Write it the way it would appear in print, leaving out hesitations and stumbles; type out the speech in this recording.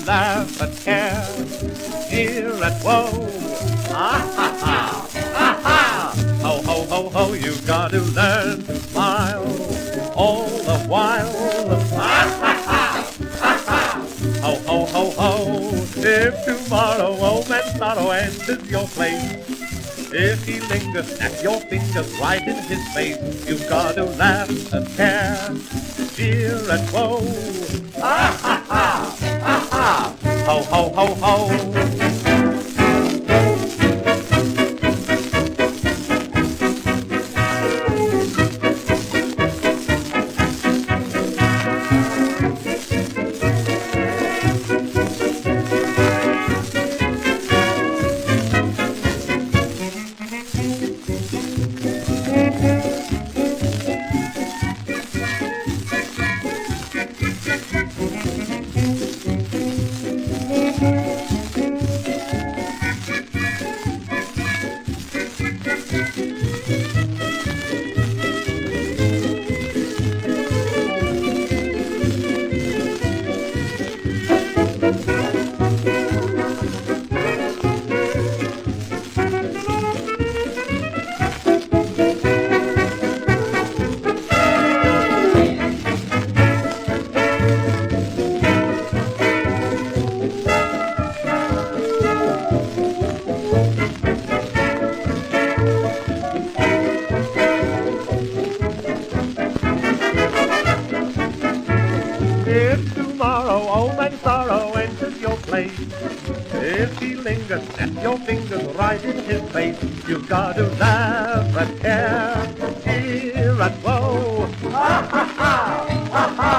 laugh and care, cheer and woe. Ah ha ha, ah ha. Ho ho ho ho, you've got to learn to smile all the while. Ah ha ha, ah ha. Ho ho ho ho. If tomorrow old man sorrow enters your place, if he lingers, snap your fingers right in his face. You've got to laugh and care, cheer and woe. Ah ha ha, ah ha. Ho ho ho ho. If he lingers, snap your fingers right in his face. You've got to laugh and care, cheer and woe. Ha ha ha, ha ha.